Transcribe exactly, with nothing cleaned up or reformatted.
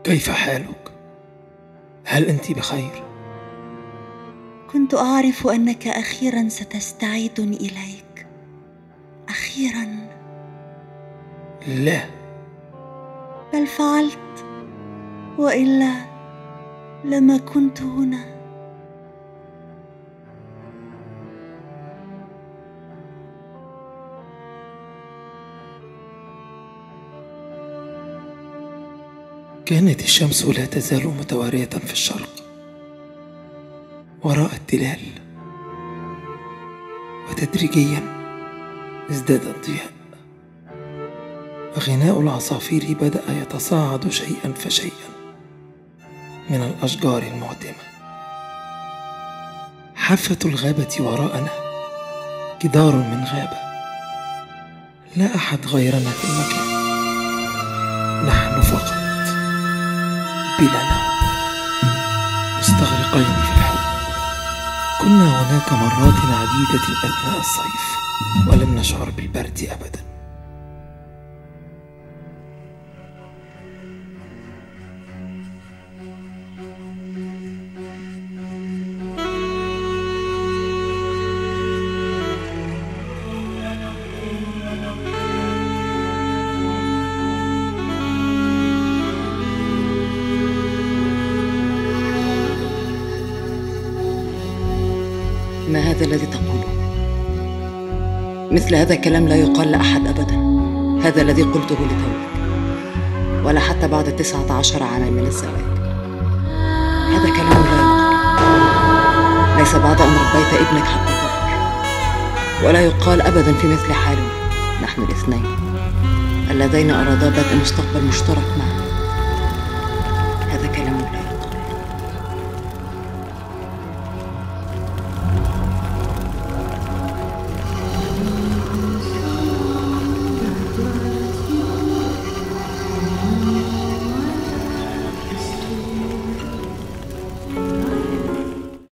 كيف حالك؟ هل أنت بخير؟ كنت أعرف أنك أخيرا ستستعيدني إليك. أخيرا. لا، بل فعلت، وإلا لما كنت هنا. كانت الشمس لا تزال متوارية في الشرق وراء التلال، وتدريجيا ازداد الضياء، وغناء العصافير بدأ يتصاعد شيئا فشيئا من الأشجار المعتمة. حافة الغابة وراءنا جدار من غابة، لا أحد غيرنا في المكان، نحن فقط بلا نوم، مستغرقين في الحب. كنا هناك مرات عديدة أثناء الصيف ولم نشعر بالبرد أبدا. ما هذا الذي تقوله؟ مثل هذا الكلام لا يقال لأحد أبدا. هذا الذي قلته لتوك، ولا حتى بعد تسعة عشر عاما من الزواج. هذا كلام لا يقال، ليس بعد أن ربيت ابنك حتى كبر. ولا يقال أبدا في مثل حالنا نحن الاثنين اللذين أرادا بدء مستقبل مشترك معا.